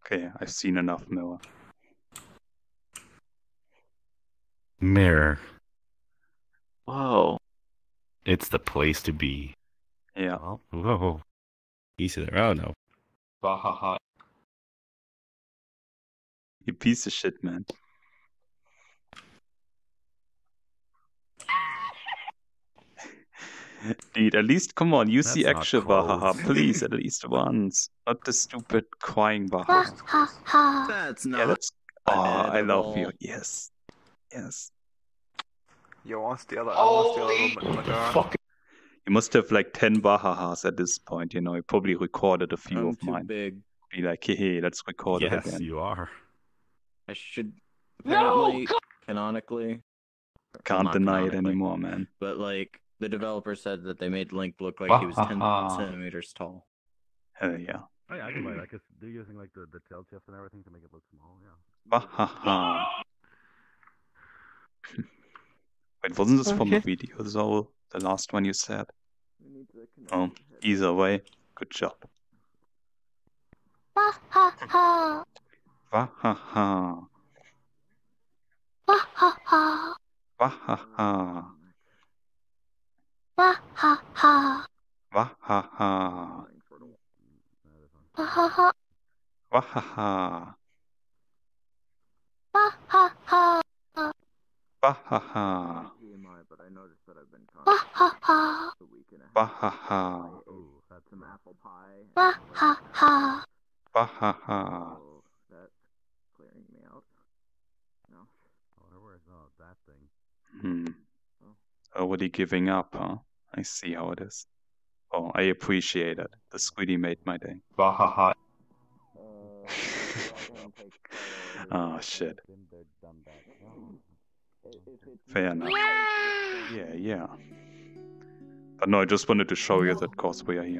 Okay, I've seen enough mirror. Mirror. Whoa. It's the place to be. Yeah. Oh, whoa. Easy there. Oh, no. Bahaha. You piece of shit, man. Dude, at least, come on, use the That's not actual close. Bahaha, please, at least once. Not the stupid crying Bahaha. That's not. Yeah, that's. Oh, I love you. edible. Yes. Yes. You want to steal it? I want to steal it. Oh my god. Fuck. You must have like 10 Bahahas at this point, you know. You probably recorded a few I'm of too mine. big. Be like, hey, let's record it Yes, again. you are. I should apparently canonically. Can't not deny it canonically, anymore, man. But like the developer said that they made Link look like he was 10 centimeters tall. Hell yeah. Oh, yeah, I can buy that because they're using like the tail tips and everything to make it look small. Yeah. Bahaha. Wait, wasn't this from a video, though? The last one you said? Oh, either way, good job. Wahaha. Wahaha. Wahaha. Wahaha. Wahaha. Wahaha. Wahaha. Wahaha. Wahaha. Wahaha. But I noticed that I've been Wahaha. a week and a Wahaha. Oh, that's some apple pie. Wahaha. Wahaha. Oh, that's clearing me out. No. Whatever is that thing. Already giving up, huh? I see how it is. Oh, I appreciate it. This really made my day. Bahaha. Oh, shit. Fair enough. Yeah. But no, I just wanted to show you that cosplay are here.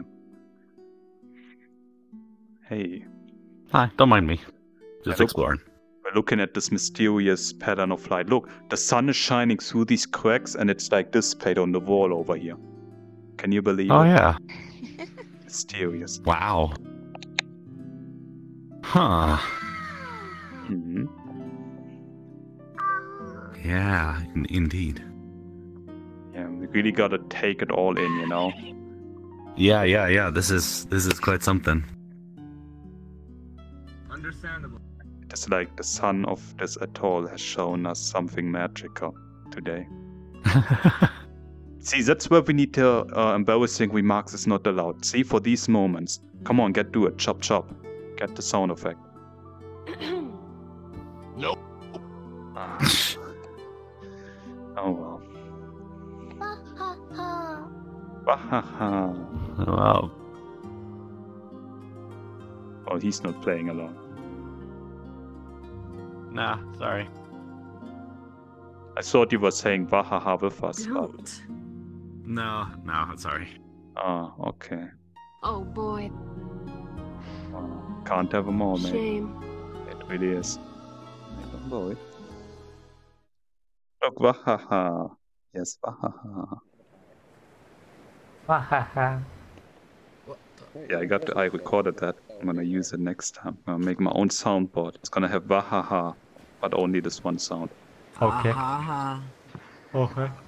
Hey. Hi, don't mind me. Just Look. exploring. We're looking at this mysterious pattern of light. Look, the sun is shining through these cracks and it's like displayed on the wall over here. Can you believe Oh, it? yeah. Mysterious. Wow. Huh. hmm Yeah, indeed. Yeah, we really gotta take it all in, you know? Yeah. This is quite something. Understandable. It's like the sun of this atoll has shown us something magical today. See, that's where we need to embarrassing remarks is not allowed. See, for these moments. Come on, do it. Chop, chop. Get the sound effect. Nope. Oh well. Wahaha. Wow. Oh, he's not playing along. Nah, sorry. I thought you were saying Wahaha with us. But... Don't. No, sorry. Ah, okay. Oh boy. Can't have them all, man. Shame. It really is. Don't worry. Look, Wahaha. Yes, Wahaha. Wahaha. Yeah, I recorded that. I'm gonna use it next time. I'm gonna make my own soundboard. It's gonna have Wahaha, but only this one sound. Okay. Ha ha. Okay.